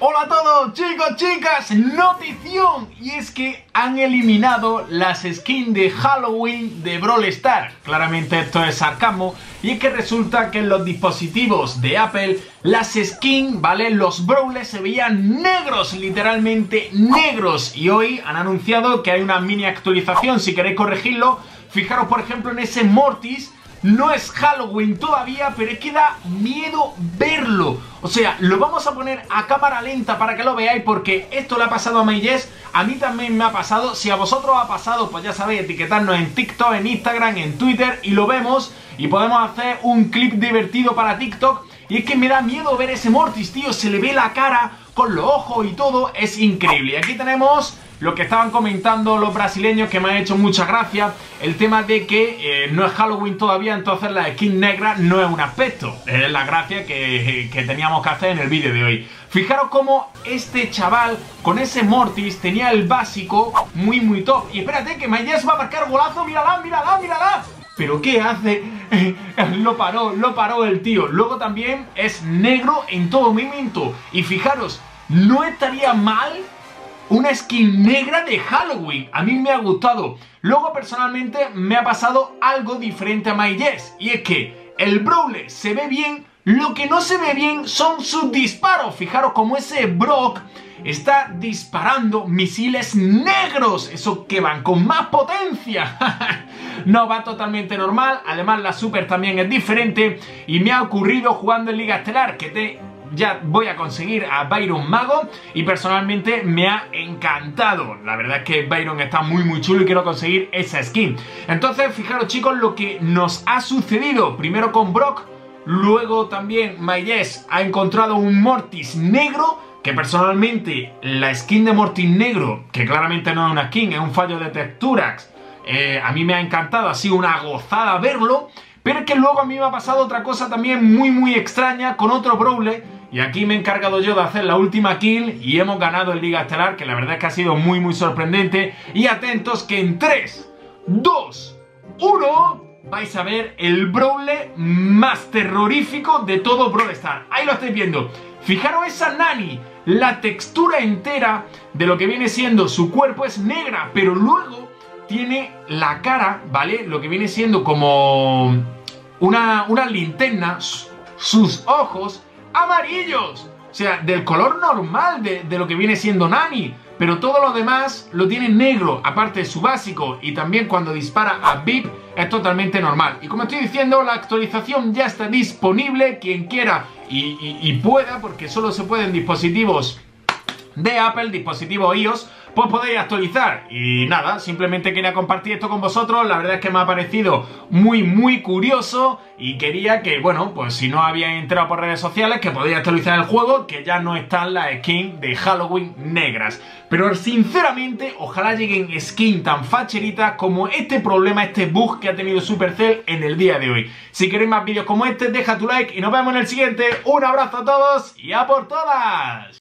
Hola a todos, chicos, chicas, notición, y es que han eliminado las skins de Halloween de Brawl Stars. Claramente esto es sarcasmo, y es que resulta que en los dispositivos de Apple las skins, ¿vale? Los brawlers se veían negros, literalmente negros, y hoy han anunciado que hay una mini actualización. Si queréis corregirlo, fijaros por ejemplo en ese Mortis. No es Halloween todavía, pero es que da miedo verlo. O sea, lo vamos a poner a cámara lenta para que lo veáis, porque esto le ha pasado a Mayes, a mí también me ha pasado. Si a vosotros ha pasado, pues ya sabéis, etiquetarnos en TikTok, en Instagram, en Twitter, y lo vemos y podemos hacer un clip divertido para TikTok. Y es que me da miedo ver ese Mortis, tío, se le ve la cara con los ojos y todo, es increíble. Y aquí tenemos lo que estaban comentando los brasileños, que me ha hecho mucha gracia, el tema de que no es Halloween todavía, entonces la skin negra no es un aspecto. Es la gracia que teníamos que hacer en el vídeo de hoy. Fijaros cómo este chaval con ese Mortis tenía el básico muy top. Y espérate que Mayes va a marcar golazo, mírala, mírala, mírala. ¿Pero qué hace? Lo paró el tío. Luego también es negro en todo momento. Y fijaros, no estaría mal una skin negra de Halloween. A mí me ha gustado. Luego personalmente me ha pasado algo diferente a Mayes, y es que el Brawler se ve bien. Lo que no se ve bien son sus disparos. Fijaros como ese Brock está disparando misiles negros, esos que van con más potencia. No, va totalmente normal. Además la super también es diferente. Y me ha ocurrido jugando en Liga Estelar que ya voy a conseguir a Byron Mago, y personalmente me ha encantado. La verdad es que Byron está muy chulo y quiero conseguir esa skin. Entonces fijaros, chicos, lo que nos ha sucedido. Primero con Brock, luego también Mayes ha encontrado un Mortis negro, que personalmente la skin de Mortis negro, que claramente no es una skin, es un fallo de texturas, a mí me ha encantado, ha sido una gozada verlo. Pero es que luego a mí me ha pasado otra cosa también muy extraña con otro Brawler, y aquí me he encargado yo de hacer la última kill y hemos ganado en Liga Estelar, que la verdad es que ha sido muy sorprendente. Y atentos que en 3, 2, 1 vais a ver el Brawler más terrorífico de todo Brawl Stars. Ahí lo estáis viendo. Fijaros esa Nani, la textura entera de lo que viene siendo su cuerpo es negra, pero luego tiene la cara, ¿vale? Lo que viene siendo como una linterna, sus ojos amarillos. O sea, del color normal de lo que viene siendo Nani. Pero todo lo demás lo tiene negro, aparte de su básico. Y también cuando dispara a VIP es totalmente normal. Y como estoy diciendo, la actualización ya está disponible. Quien quiera y pueda, porque solo se puede en dispositivos de Apple, dispositivos iOS, pues podéis actualizar. Y nada, simplemente quería compartir esto con vosotros. La verdad es que me ha parecido muy curioso, y quería que, bueno, pues si no habíais entrado por redes sociales, que podéis actualizar el juego, que ya no están las skins de Halloween negras. Pero sinceramente, ojalá lleguen skins tan facheritas como este problema, este bug que ha tenido Supercell en el día de hoy. Si queréis más vídeos como este, deja tu like y nos vemos en el siguiente. Un abrazo a todos y a por todas.